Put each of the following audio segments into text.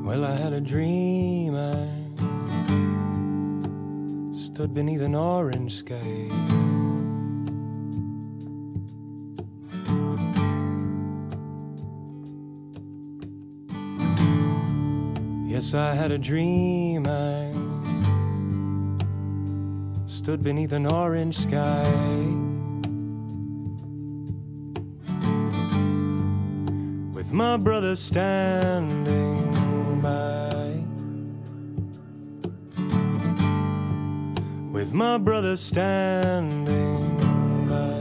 Well, I had a dream. I stood beneath an orange sky. Yes, I had a dream. I stood beneath an orange sky. With my brother standing by. With my brother standing by.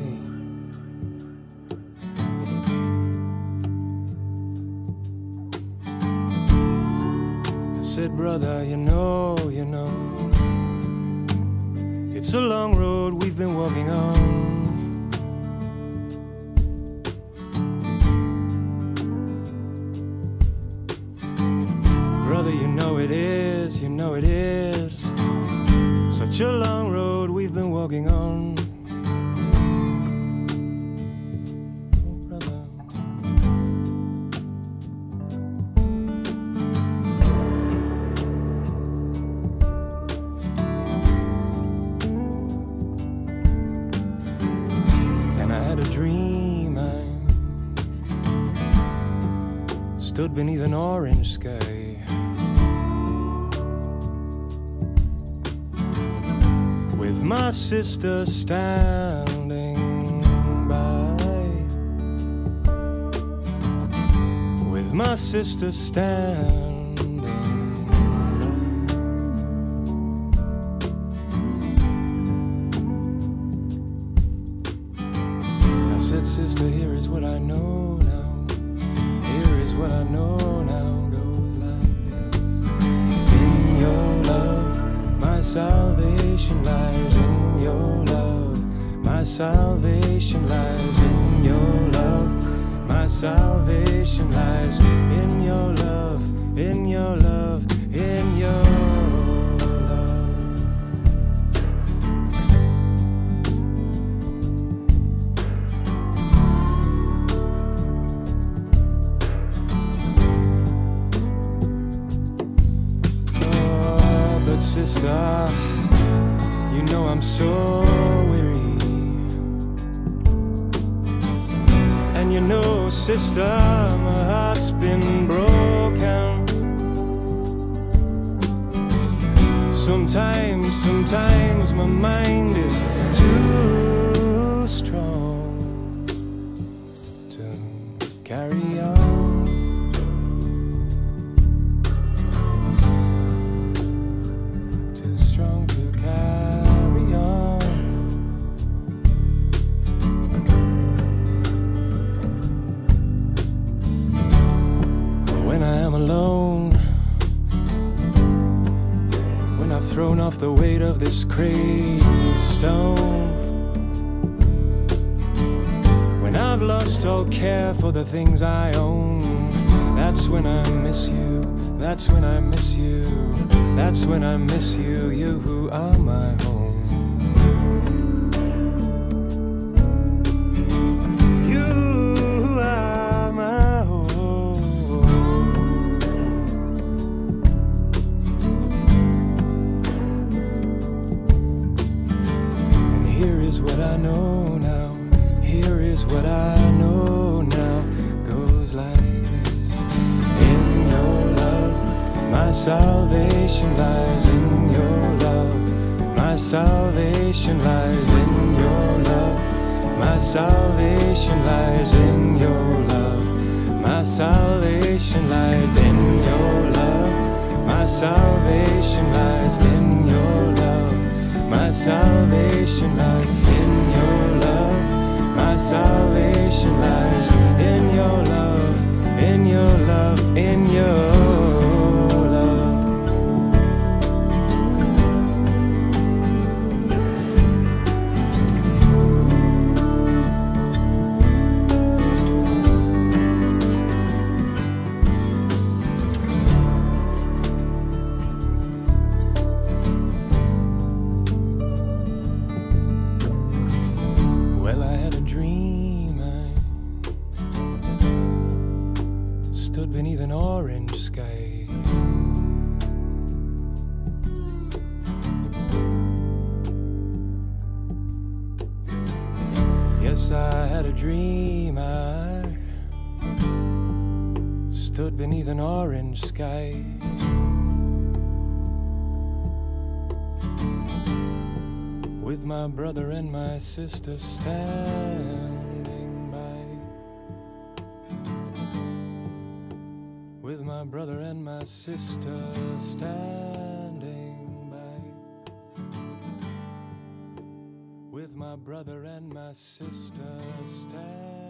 I said, brother, you know, it's a long road we've been walking on. Brother, you know it is, such a long road we've been walking on. Oh, brother. And I had a dream. I stood beneath an orange sky. With my sister standing by. With my sister standing by. I said, sister, here is what I know now. Here is what I know now. Goes like this. In your love, my salvation lies. In your love, my salvation lies. In your love, my salvation lies. In your love, in your love, in your love. Oh, but sister, you know I'm so weary. And you know, sister, my heart's been broken. Sometimes my mind is too strong to carry on. Too strong to carry on. When I am alone, when I've thrown off the weight of this crazy stone, when I've lost all care for the things I own, that's when I miss you, that's when I miss you, that's when I miss you, you who are my home. Here is what I know now, here is what I know now, goes like this. In your love, my salvation lies. In your love, my salvation lies. In your love, my salvation lies. In your love, my salvation lies. In your love, my salvation lies. In your love, my salvation lies. In your love, my salvation lies. In your love, in your love, in your love. Well, I had a dream. I stood beneath an orange sky. had a dream. I stood beneath an orange sky, with my brother and my sister standing by. With my brother and my sister standing by. With my brother and my sister standing.